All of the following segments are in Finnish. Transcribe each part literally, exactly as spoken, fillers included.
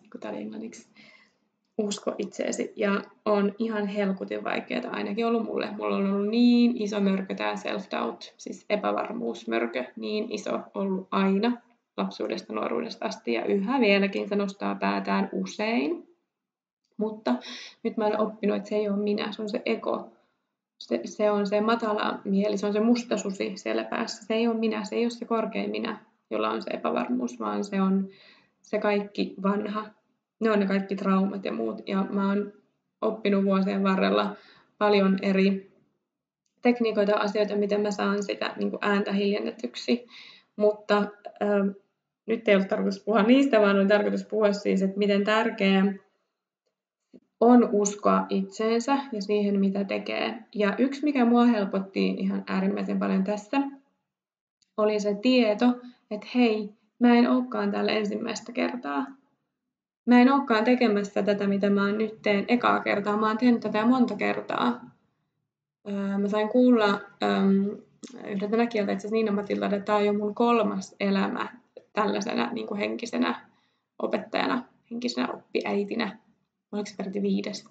kun tää oli englanniksi, usko itseesi. Ja on ihan helkutin vaikeaa, ainakin ollut mulle. Mulla on ollut niin iso mörkö tää self-doubt, siis epävarmuusmörkö, niin iso ollut aina lapsuudesta, nuoruudesta asti ja yhä vieläkin se nostaa päätään usein. Mutta nyt mä olen oppinut, että se ei ole minä, se on se ego. Se, se on se matala mieli, se on se musta susi siellä päässä. Se ei ole minä, se ei ole se korkein minä, jolla on se epävarmuus, vaan se on se kaikki vanha. Ne on ne kaikki traumat ja muut. Ja mä oon oppinut vuosien varrella paljon eri tekniikoita ja asioita, miten mä saan sitä niin kuin ääntä hiljennetyksi. Mutta äh, nyt ei ollut tarkoitus puhua niistä, vaan oli tarkoitus puhua siis, että miten tärkeää on uskoa itseensä ja siihen, mitä tekee. Ja yksi, mikä mua helpotti ihan äärimmäisen paljon tässä, oli se tieto, että hei, mä en olekaan täällä ensimmäistä kertaa. Mä en olekaan tekemässä tätä, mitä mä nyt teen ekaa kertaa. Mä oon tehnyt tätä monta kertaa. Öö, mä sain kuulla öö, yhdeltä näkijältä, itse asiassa Niina Matilta, että tää on jo mun kolmas elämä tällaisena niin kuin henkisenä opettajana, henkisenä oppiäitinä. Oliko se peräti viides?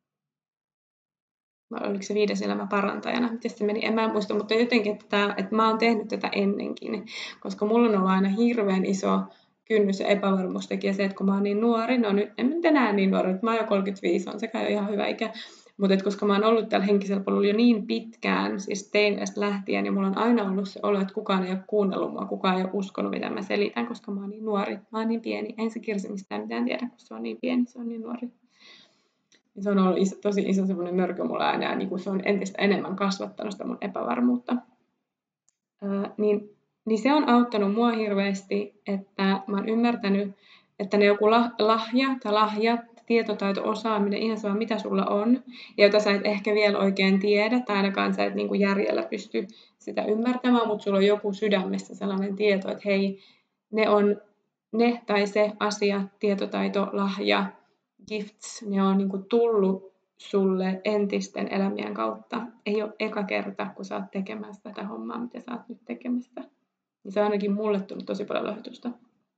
Oliko se viides elämä parantajana? Miten se meni? En mä muista, mutta jotenkin, että, tämä, että mä oon tehnyt tätä ennenkin. Koska mulla on ollut aina hirveän iso kynnys ja epävarmuustekijä se, että kun mä oon niin nuori, no nyt en nyt enää niin nuori, että mä oon jo kolmekymmentäviisi, on sekä jo ihan hyvä ikä. Mutta koska mä oon ollut täällä henkisellä polulla jo niin pitkään, siis teinestä lähtien, niin mulla on aina ollut se olo, että kukaan ei ole kuunnellut mua, kukaan ei ole uskonut, mitä mä selitän, koska mä oon niin nuori. Mä oon niin pieni. En se Kirsi mistään mitään tiedä, koska se on niin pieni, se on niin nuori. Se on ollut iso, tosi iso semmoinen mörkö mulla aina, ja niin se on entistä enemmän kasvattanut sitä mun epävarmuutta. Öö, niin, niin se on auttanut mua hirveästi, että mä oon ymmärtänyt, että ne joku lahja tai lahjat, tietotaito, osaaminen, ihan sama mitä sulla on, ja jota sä et ehkä vielä oikein tiedä, tai ainakaan sä et niin kuin järjellä pysty sitä ymmärtämään, mutta sulla on joku sydämessä sellainen tieto, että hei, ne on ne tai se asia, tietotaito, lahja, gifts, ne on niin kuin tullut sulle entisten elämien kautta. Ei ole eka kerta, kun sä oot tekemässä tätä hommaa, mitä sä oot nyt tekemässä. Ja se on ainakin mulle tullut tosi paljon lohdutusta.